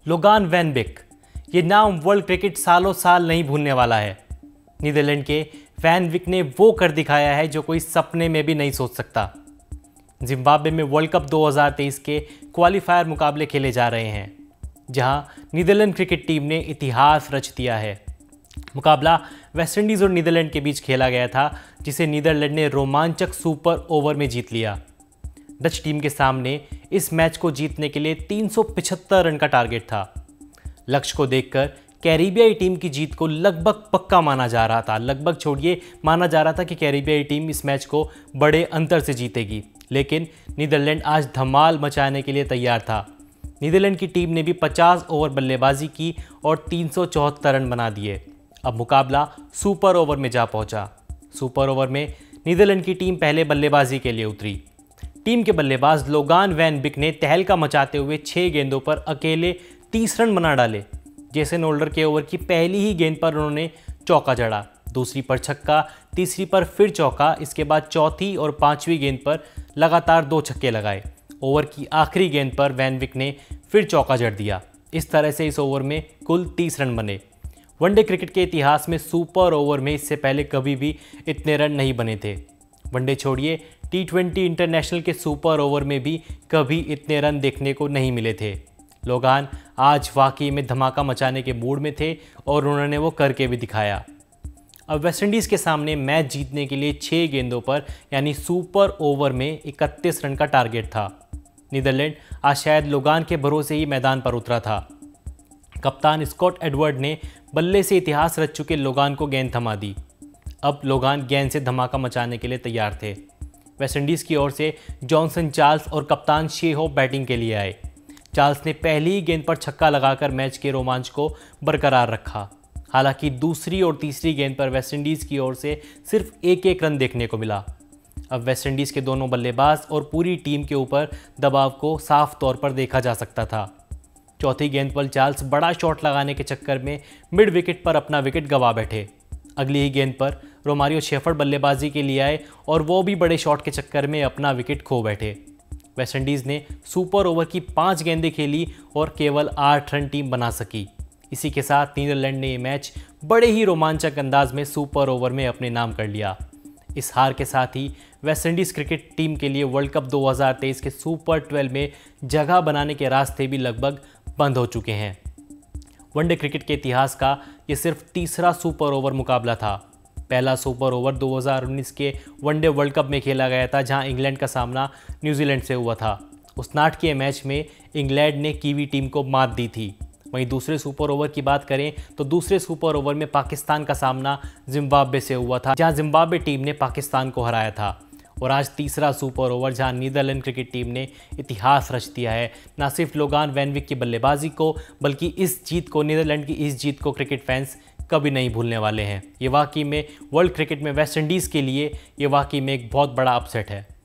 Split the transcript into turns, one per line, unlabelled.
Logan van बिक, ये नाम वर्ल्ड क्रिकेट सालों साल नहीं भूलने वाला है। नीदरलैंड के वैन विक ने वो कर दिखाया है जो कोई सपने में भी नहीं सोच सकता। जिम्बाब्वे में वर्ल्ड कप 2023 के क्वालिफायर मुकाबले खेले जा रहे हैं, जहां नीदरलैंड क्रिकेट टीम ने इतिहास रच दिया है। मुकाबला वेस्टइंडीज़ और नीदरलैंड के बीच खेला गया था, जिसे नीदरलैंड ने रोमांचक सुपर ओवर में जीत लिया। डच टीम के सामने इस मैच को जीतने के लिए 375 रन का टारगेट था। लक्ष्य को देखकर कैरिबियाई टीम की जीत को लगभग पक्का माना जा रहा था। लगभग छोड़िए, माना जा रहा था कि कैरिबियाई टीम इस मैच को बड़े अंतर से जीतेगी। लेकिन नीदरलैंड आज धमाल मचाने के लिए तैयार था। नीदरलैंड की टीम ने भी 50 ओवर बल्लेबाजी की और 374 रन बना दिए। अब मुकाबला सुपर ओवर में जा पहुंचा। सुपर ओवर में नीदरलैंड की टीम पहले बल्लेबाजी के लिए उतरी। टीम के बल्लेबाज लोगान वैन बिक ने तहलका मचाते हुए 6 गेंदों पर अकेले 30 रन बना डाले। जेसन होल्डर के ओवर की पहली ही गेंद पर उन्होंने चौका जड़ा, दूसरी पर छक्का, तीसरी पर फिर चौका। इसके बाद चौथी और पांचवी गेंद पर लगातार 2 छक्के लगाए। ओवर की आखिरी गेंद पर वैन बिक ने फिर चौका जड़ दिया। इस तरह से इस ओवर में कुल 30 रन बने। वनडे क्रिकेट के इतिहास में सुपर ओवर में इससे पहले कभी भी इतने रन नहीं बने थे। वनडे छोड़िए, T20 इंटरनेशनल के सुपर ओवर में भी कभी इतने रन देखने को नहीं मिले थे। लोगान आज वाकई में धमाका मचाने के मूड में थे और उन्होंने वो करके भी दिखाया। अब वेस्टइंडीज़ के सामने मैच जीतने के लिए 6 गेंदों पर यानी सुपर ओवर में 31 रन का टारगेट था। नीदरलैंड आज शायद लोगान के भरोसे ही मैदान पर उतरा था। कप्तान स्कॉट एडवर्ड ने बल्ले से इतिहास रच चुके लोगान को गेंद थमा दी। अब लोगान गेंद से धमाका मचाने के लिए तैयार थे। वेस्टइंडीज़ की ओर से जॉनसन चार्ल्स और कप्तान शे होप बैटिंग के लिए आए। चार्ल्स ने पहली ही गेंद पर छक्का लगाकर मैच के रोमांच को बरकरार रखा। हालांकि दूसरी और तीसरी गेंद पर वेस्टइंडीज़ की ओर से सिर्फ एक रन देखने को मिला। अब वेस्टइंडीज़ के दोनों बल्लेबाज और पूरी टीम के ऊपर दबाव को साफ तौर पर देखा जा सकता था। चौथी गेंद पर चार्ल्स बड़ा शॉट लगाने के चक्कर में मिड विकेट पर अपना विकेट गंवा बैठे। अगली ही गेंद पर रोमारियो शेफर्ड बल्लेबाजी के लिए आए और वो भी बड़े शॉट के चक्कर में अपना विकेट खो बैठे। वेस्टइंडीज़ ने सुपर ओवर की 5 गेंदें खेली और केवल 8 रन टीम बना सकी। इसी के साथ नीदरलैंड ने ये मैच बड़े ही रोमांचक अंदाज में सुपर ओवर में अपने नाम कर लिया। इस हार के साथ ही वेस्टइंडीज़ क्रिकेट टीम के लिए वर्ल्ड कप 2023 के सुपर 12 में जगह बनाने के रास्ते भी लगभग बंद हो चुके हैं। वनडे क्रिकेट के इतिहास का ये सिर्फ तीसरा सुपर ओवर मुकाबला था। पहला सुपर ओवर 2019 के वनडे वर्ल्ड कप में खेला गया था, जहां इंग्लैंड का सामना न्यूजीलैंड से हुआ था। उस नाटकीय मैच में इंग्लैंड ने कीवी टीम को मात दी थी। वहीं दूसरे सुपर ओवर की बात करें तो दूसरे सुपर ओवर में पाकिस्तान का सामना जिम्बाब्वे से हुआ था, जहां जिम्बाब्वे टीम ने पाकिस्तान को हराया था। और आज तीसरा सुपर ओवर, जहां नीदरलैंड क्रिकेट टीम ने इतिहास रच दिया है। ना सिर्फ लोगान वैन विक की बल्लेबाजी को, बल्कि इस जीत को, नीदरलैंड की इस जीत को क्रिकेट फैंस कभी नहीं भूलने वाले हैं। ये वाकई में वर्ल्ड क्रिकेट में वेस्टइंडीज़ के लिए ये वाकई में एक बहुत बड़ा अपसेट है।